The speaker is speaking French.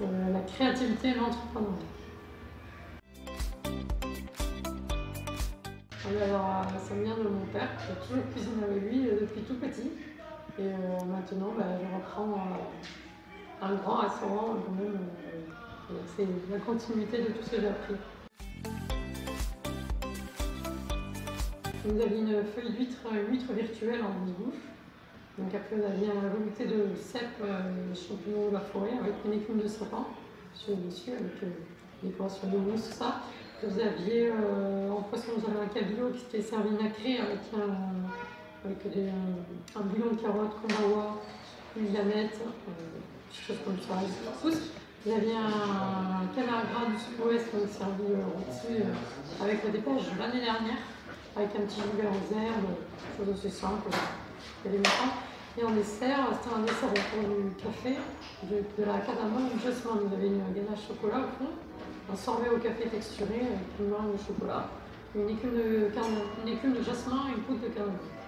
la créativité et l'entrepreneuriat. Alors, ça vient de mon père, qui a toujours cuisiné avec lui depuis tout petit. Et maintenant, je reprends un grand restaurant quand même. C'est la continuité de tout ce que j'ai appris. Vous aviez une feuille d'huître virtuelle en bouche. Donc après, vous aviez un velouté de cèpe, champignons de la forêt avec une écume de sapin dessus, avec des décorations de mousse, tout ça. Vous aviez en poisson, vous avez un cabillaud qui était servi nacré avec un bouillon de carottes, kombawa, une vianette, des choses comme ça, des couscous. Vous aviez un canard gras du sud-ouest servi rôti avec la dépêche de l'année dernière, avec un petit jus vert aux herbes, chose aussi simple, élémentaire. Et en dessert, c'était un dessert autour du café, de la cardamome du jasmin. Vous avez une ganache chocolat au fond, un sorbet au café texturé avec une marque de chocolat, une écume de jasmin et une poudre de cardamome.